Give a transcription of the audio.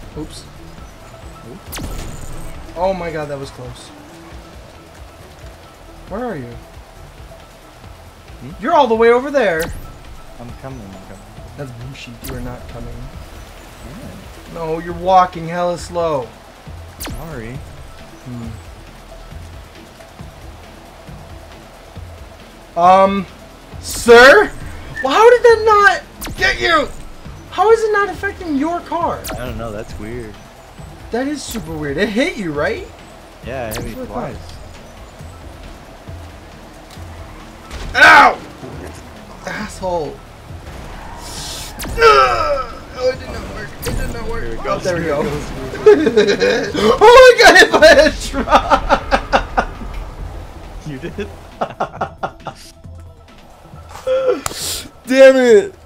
Oops. Oh my god, that was close. Where are you? Hmm? You're all the way over there. I'm coming. That's bullshit. You are not coming. Yeah. No, you're walking hella slow. Sorry. Sir? Well, how did that not get you? How is it not affecting your car? I don't know. That's weird. That is super weird. It hit you, right? Yeah, I hit me twice. Ow! Asshole. Oh, it did not work. It did not work. Oh, there we go. Oh, I got hit by a truck! You did? Damn it!